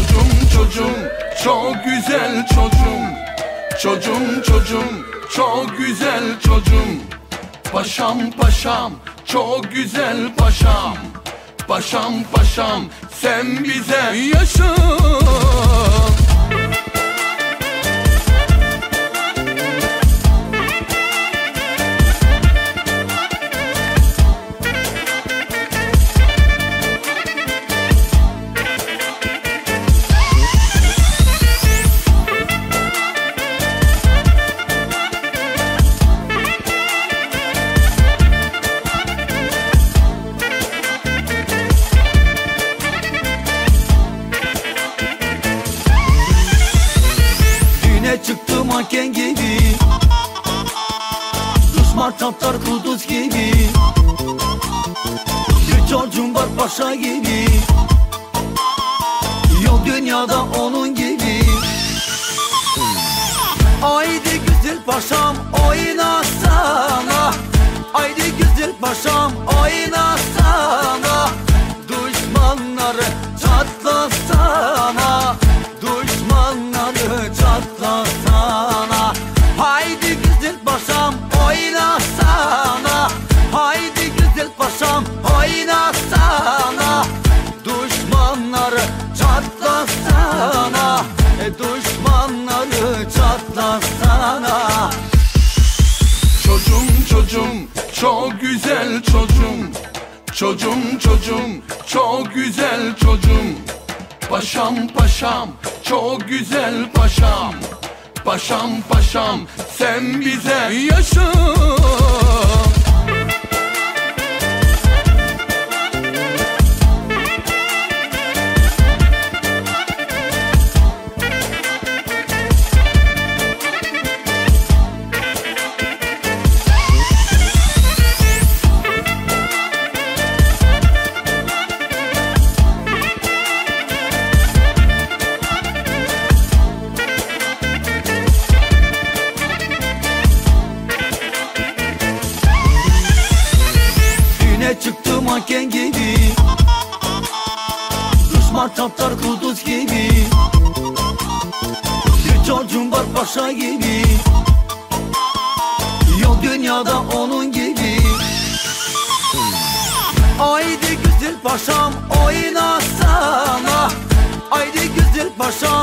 Çocuğum çok güzel çocuğum. Çocuğum çok güzel çocuğum. Paşam çok güzel paşam. Paşam sen bize yaşa. Çıktı manken gibi, Düşman çaptar kuduz gibi. Bir çocuğum var paşa gibi, yok dünyada onun gibi. Haydi güzel paşam oynasana, haydi güzel paşam oynasana. Düşmanları çatlasana, düşmanları çatlasana. Haydi güzel paşam oynasana, haydi güzel paşam oynasana. Düşmanları çatlasana, düşmanları çatlasana. Çocuğum çok güzel çocuğum. Çocuğum çok güzel çocuğum. Paşam çok güzel paşam. Paşam sen bize yaşa. Çıktı manken gibi, Düşman çaptar kuduz gibi. Bir çocuğum var paşa gibi, yok dünyada onun gibi. Haydi güzel paşam oynasana, haydi güzel paşam